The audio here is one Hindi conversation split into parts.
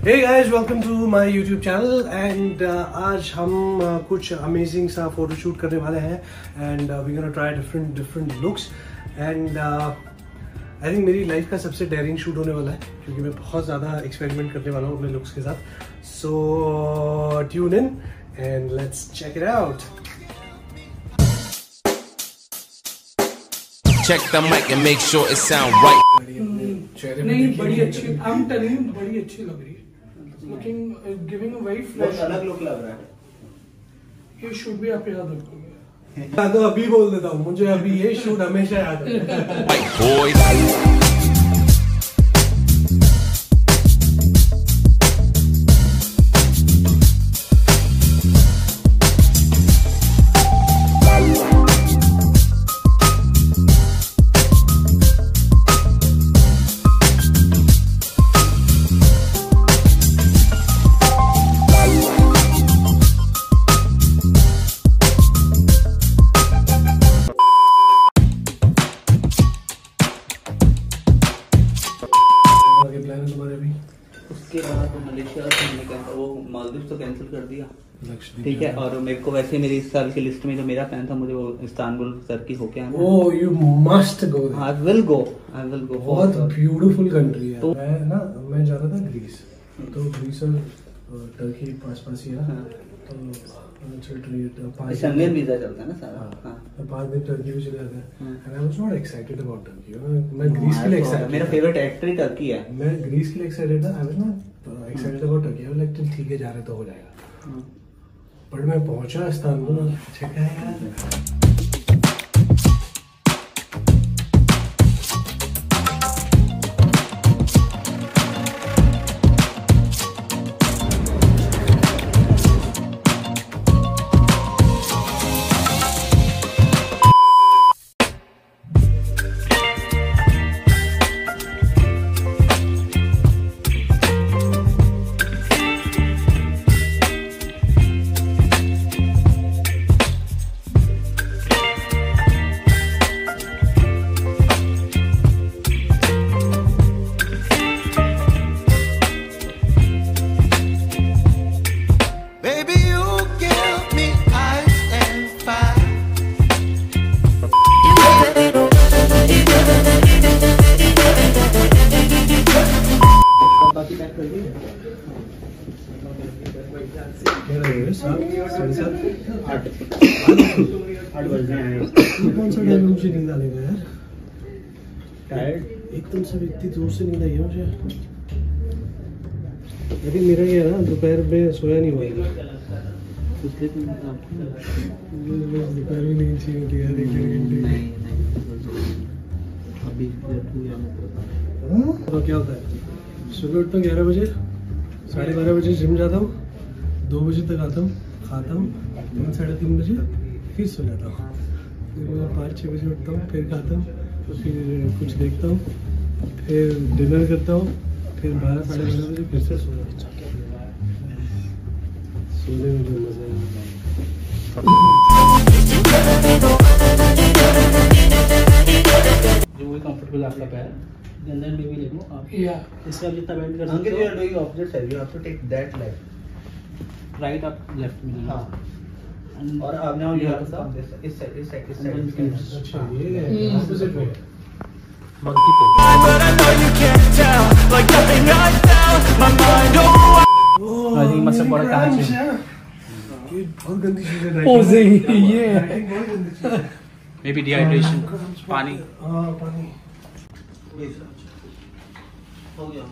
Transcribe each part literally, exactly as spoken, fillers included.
Hey guys, welcome to my YouTube channel and uh, आज हम uh, कुछ amazing सा photo shoot करने वाले हैं and uh, we're gonna try different different looks and uh, I think मेरी life का सबसे daring shoot होने वाला है क्योंकि मैं बहुत ज़्यादा experiment करने वाला हूँ अपने looks के साथ. So tune in and let's check it out. Check the mic and make sure it sound right. नहीं बड़ी अच्छी, I'm telling you बड़ी अच्छी लग रही है. Looking, uh, giving a very fresh. बहुत अलग लुक लग रहा है. ये शूट भी आप याद रखोगे. मैं तो अभी बोल देता हूँ, मुझे अभी ये शूट हमेशा याद है. White boys. उसके बाद तो मलेशिया का वो मालदीव तो कैंसिल कर दिया. ठीक है. और मेरे को वैसे मेरी इस साल की लिस्ट में जो मेरा प्लान था मुझे वो इस्तांबुल टर्की होके आना. Oh, you must go. I will go. I will go. बहुत ब्यूटीफुल कंट्री है. तो मैं ना मैं जा रहा था ग्रीस. तो ग्रीस और टर्की पास पास ही है. तो शंघन वीजा चलता है ना सारा. हाँ. पाँच दिन टर्की में चले जाते हैं. And I was not excited about Turkey. मैं ग्रीस के लिए excited. मेरा फेवरेट एक्टर ही टर्की है. मैं ग्रीस के लिए excited था. I was not excited about Turkey. I was like ठीक है जा रहे तो हो जाएगा. पर मैं पहुंचा इस्तांबुल और चेक आया. कौन सा टाइम मुझे नींद आ लेगा यार. टायर्ड एकदम से इतनी दूर से नींद आई है मुझे. लेकिन मेरा ये है ना दोपहर में सोया नहीं हुआ. दोपहर में नींद चाहिए होती है एक डेढ़ घंटे. अभी तो क्या होता है सुबह उठता हूँ ग्यारह बजे, साढ़े बारह बजे जिम जाता हूँ, दो बजे तक आता हूँ, खाता हूँ, तीन साढ़े तीन बजे फिर सो जाता हूँ. फिर मैं पाँच छः बजे उठता हूँ, फिर खाता हूँ, फिर कुछ देखता हूँ, फिर डिनर करता हूँ, फिर बारह साढ़े बारह बजे फिर से सो जाता हूँ. सोने में जो मजा है. जो भी कंफर्टेबल आपका पैर अंदर में भी ले लो आप. या इसका जितना बेंड कर अंकित सकते you are doing opposite side. You have to take that left. Right आप लेफ्ट में. हां. और आप now you have to come this इस साइड इस साइड इस साइड. अच्छा ये ऑपोजिट में मंकी पोज. आई थिंक मस्त बड़ा कहां से ये बहुत गंदी चीज है. पोजिंग ये बहुत गंदी चीज है. Maybe dehydration. पानी. हां पानी हो गया.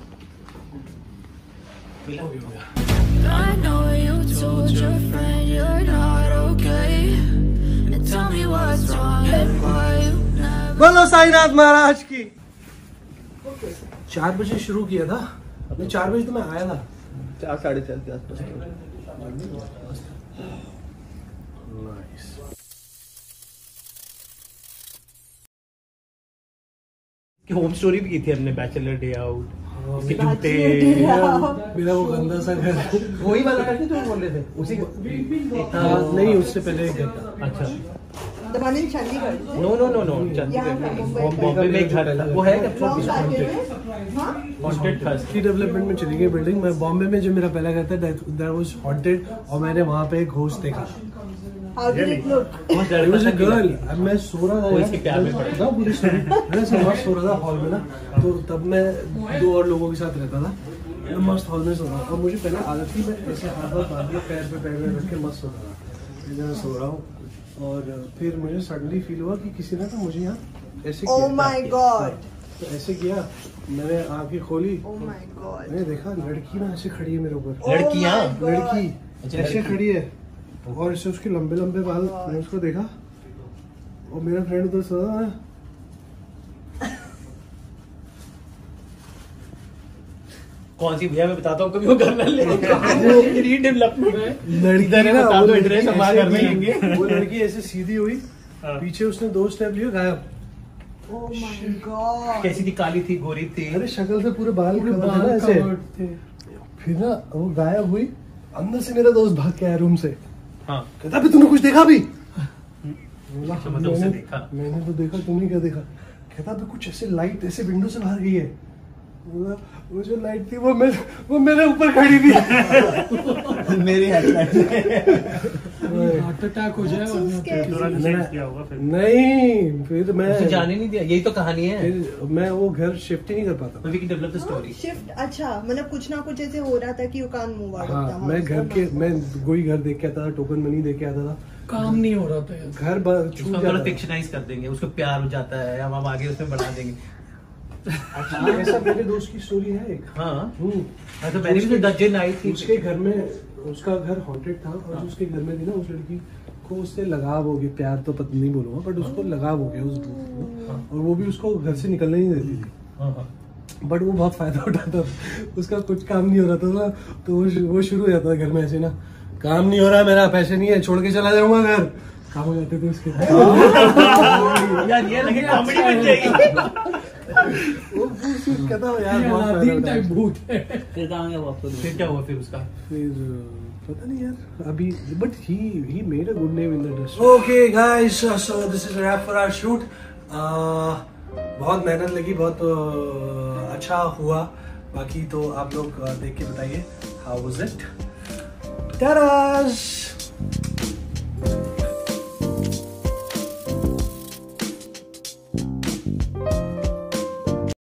हो गया. I know you told your friend you're not okay, and tell me what's wrong and why you never. बोलो साईनाथ महाराज की. चार बजे शुरू किया था. अपने चार बजे तो मैं आया था. चार साढ़े चार के आसपास. नाइस. कि होम स्टोरी भी की थी हमने बैचलर डे आउट. उसके जूते मेरा वो गंदा सा घर वही वाला घर जो बोल रहे थे उसी नहीं उससे पहले एक घर था. अच्छा Damani Chandigarh no no no no Chandigarh Bombay में एक घर है वो है क्या? हाँ हॉन्टेड था की डेवलपमेंट में चली गई बिल्डिंग। मैं बॉम्बे में जो मेरा पहला घर था दैट वाज हॉन्टेड और मैंने वहाँ पे एक घोस्ट देखा। How did it look? It was a girl. अब मैं सो रहा था वो इसके प्यार में पड़ गया। था पूरी स्टोरी। मैं ऐसे मस्त सो रहा था हॉल में ना, तो तब मैं दो और लोगों के साथ रहता था। मैं मस्त हॉल में सो रहा था और मुझे पहले आदत थी मैं ऐसे हाथ हाथ बांध के पैर पे पैर में रख के मस्त सोता था। मैं सो रहा हूँ और फिर मुझे सडनली फील हुआ कि किसी ने ना मुझे यहाँ ऐसे Oh किया। my god. तो ऐसे किया, मैंने आंखें खोली, Oh my god. मैंने देखा लड़की ना ऐसे खड़ी है मेरे ऊपर। Oh लड़कियाँ? my God. लड़की ऐसे खड़ी है और ऐसे उसके लंबे लंबे बाल। मैंने उसको देखा और मेरा फ्रेंड उधर सो रहा है। कौन सी भैया मैं बताता हूँ कभी वो घर में ले रीडेवलपमेंट लड़की इधर है, ना, बता वो दो लड़की एड्रेस, हम ऐसे घर में की- आएंगे। वो लड़की ऐसे सीधी हुई, हाँ। पीछे उसने दो स्टेप लिए, गायब। Oh my god. कैसी थी, काली थी, गोरी थी? अरे शक्ल से पूरे बाल पूरे cover थे बाल ना ऐसे। covered थे। फिर ना वो गायब हुई, अंदर से मेरा दोस्त भाग के आया रूम से। हाँ। कहता अबे तूने कुछ देखा भी? बोला, अच्छा, मतलब उसने मैंने देखा। मैंने तो देखा, तुमने क्या देखा? कहता अबे कुछ ऐसे लाइट ऐसे विंडो से बाहर गई है। बोला, वो जो लाइट थी वो मेरे वो मेरे ऊपर खड़ी थी। मेरी हेडलाइट हार्ट अटैक हो जाए So scary. नहीं, फिर मैं जाने नहीं दिया, यही तो कहानी है। फिर मैं वो घर शिफ्ट ही नहीं कर पाता। We can develop the story. Shift अच्छा मतलब कुछ ना कुछ ऐसे हो रहा था कि you can't move out of the हाँ, हाउस। मैं घर के मैं कोई घर देख के आता था, टोकन मनी देख के आता था, काम नहीं हो रहा था यार। घर ब- छूट उसको जाता थोड़ा था। फिक्शनाइज कर देंगे, उसको प्यार हो जाता है, हम हम आगे उसमें बढ़ा देंगे। Actually, ऐसा मेरे दोस्त की स्टोरी है एक। हाँ हम्म। हाँ, तो मैंने भी तो डजन आई थी। उसके घर में, उसका घर हॉन्टेड था और जो उसके घर में थी ना, उस लड़की को उससे लगाव हो गया, प्यार तो पता नहीं बोलूंगा, बट उसको लगाव हो गया उस और वो भी उसको घर से निकलने नहीं देती थी। हाँ, हाँ। बट वो बहुत फायदा उठाता था, उसका कुछ काम नहीं हो रहा था ना, तो वो वो शुरू हो जाता था घर में ऐसे ना, काम नहीं हो रहा मेरा, पैसे नहीं है, छोड़ के चला जाऊंगा घर। काम हो जाते थे उसके। यार ये लगे कॉमेडी बन जाएगी। वो फिर कहता हूँ यार ये बहुत फायदा अलादीन उठाया। टाइप भूत है। फिर कहाँ गया वापस? फिर क्या हुआ फिर उसका? फिर पता नहीं यार अभी, but he he made a good name in the industry. Okay guys, so this is wrap for our shoot. बहुत मेहनत लगी, बहुत uh, अच्छा हुआ। बाकी तो आप लोग uh, देख के बताइए हाउ वाज इट। टाटा।